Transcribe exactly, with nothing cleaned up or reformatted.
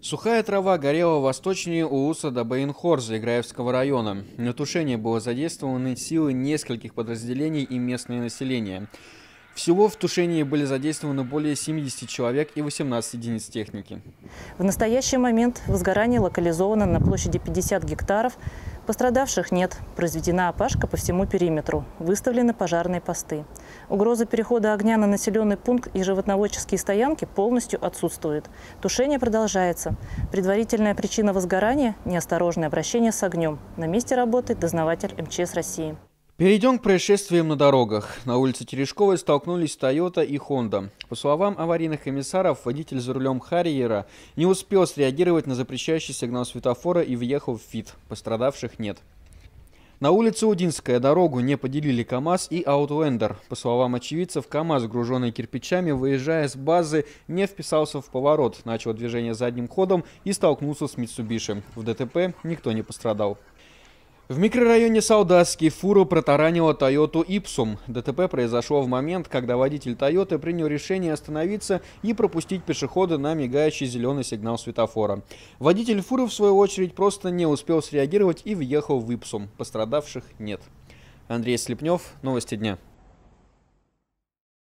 Сухая трава горела восточнее Улуса до Баинхорза Играевского района. На тушение было задействованы силы нескольких подразделений и местное население. Всего в тушении были задействованы более семидесяти человек и восемнадцати единиц техники. В настоящий момент возгорание локализовано на площади пятьдесят гектаров. Пострадавших нет. Произведена опашка по всему периметру. Выставлены пожарные посты. Угроза перехода огня на населенный пункт и животноводческие стоянки полностью отсутствует. Тушение продолжается. Предварительная причина возгорания – неосторожное обращение с огнем. На месте работает дознаватель эм че эс России. Перейдем к происшествиям на дорогах. На улице Терешковой столкнулись Toyota и Honda. По словам аварийных комиссаров, водитель за рулем Харриера не успел среагировать на запрещающий сигнал светофора и въехал в ФИТ. Пострадавших нет. На улице Удинская дорогу не поделили КАМАЗ и Аутлендер. По словам очевидцев, КАМАЗ, груженный кирпичами, выезжая с базы, не вписался в поворот, начал движение задним ходом и столкнулся с Митсубиши. В ДТП никто не пострадал. В микрорайоне Солдатский фуру протаранила Toyota Ipsum. ДТП произошло в момент, когда водитель Toyota принял решение остановиться и пропустить пешехода на мигающий зеленый сигнал светофора. Водитель фуры, в свою очередь, просто не успел среагировать и въехал в Ipsum. Пострадавших нет. Андрей Слепнев, новости дня.